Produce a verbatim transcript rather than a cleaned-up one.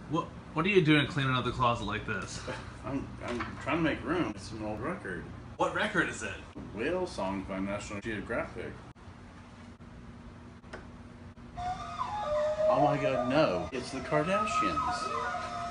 What What are you doing cleaning out the closet like this? I'm, I'm trying to make room. It's an old record. What record is it? Whale song by National Geographic. Oh my god, no. It's the Kardashians.